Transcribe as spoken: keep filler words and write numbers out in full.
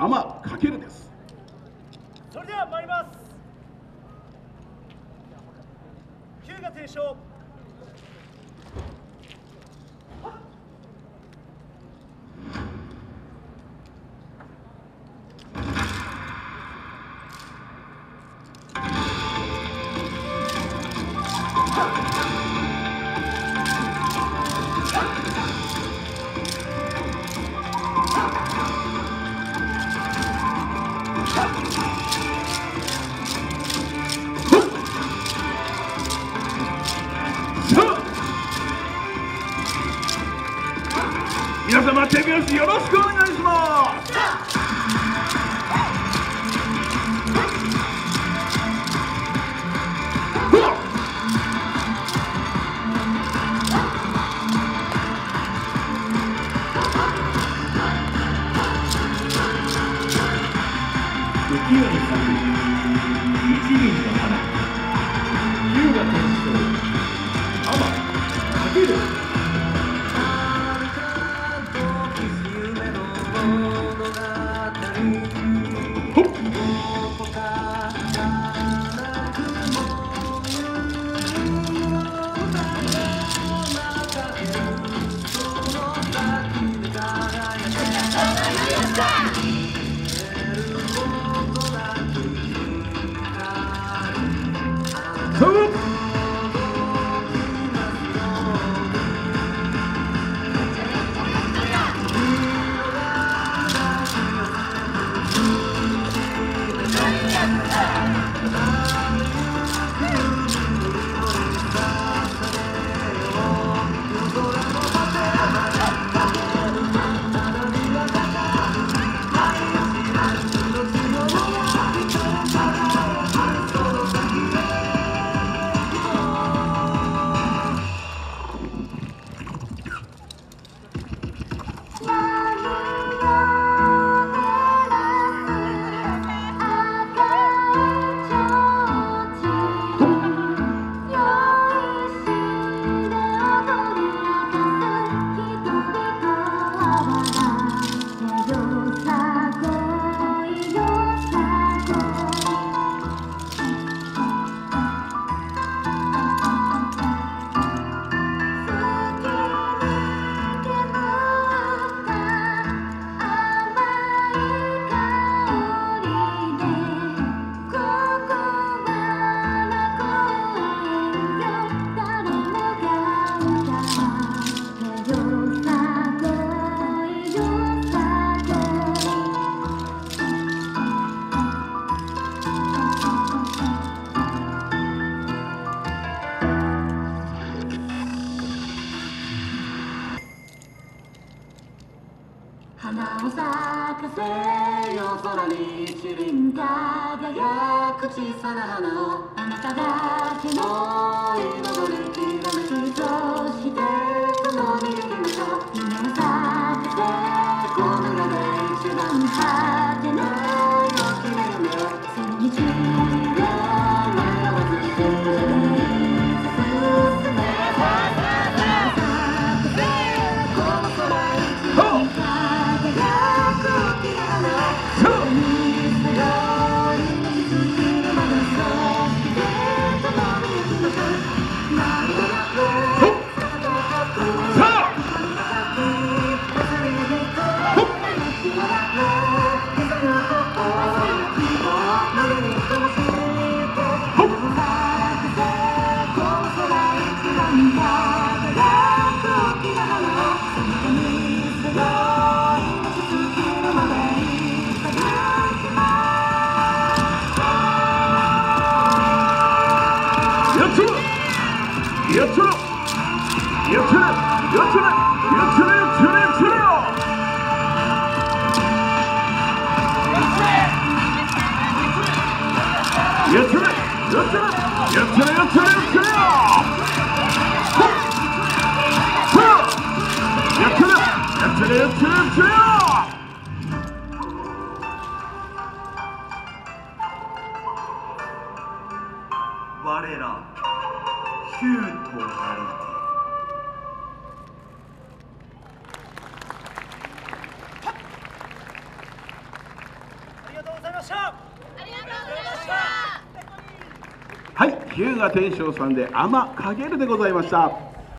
浜翔です。 それでは参ります。日向定将。 皆様手拍子よろしくお願いします。 浮世に咲く一輪の花、日向天将浜翔。 花を咲かせよ空に一輪輝く小さな花をあなただけの彩りきらめきとして共に行きましょう。花を咲かせこの世で一番果てない大きな夢を千日を迷わず進めやっちゃれやっちゃれやっちゃれやっちゃれやっちゃれやっちゃれやっちゃれやっちゃれ我らヒュートなりりがとうございました。ありがとうございました。 はい、日向天翔さんで「天かげる」でございました。